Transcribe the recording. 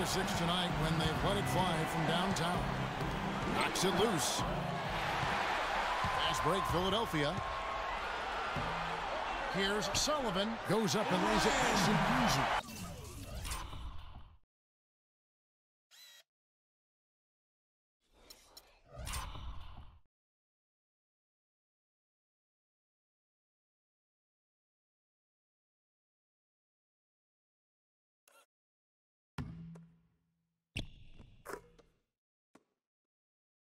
6 tonight when they've let it fly from downtown. Knocks it loose. Fast break, Philadelphia. Here's Sullivan. Goes up and lays it nice and easy.